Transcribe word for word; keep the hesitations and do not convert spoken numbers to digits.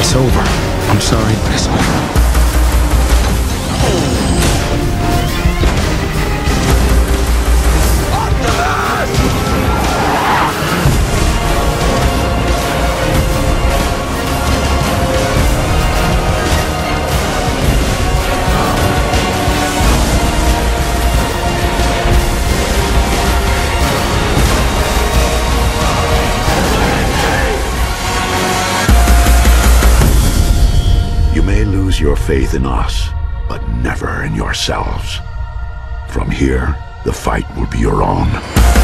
It's over. I'm sorry, but it's over. You may lose your faith in us, but never in yourselves. From here, the fight will be your own.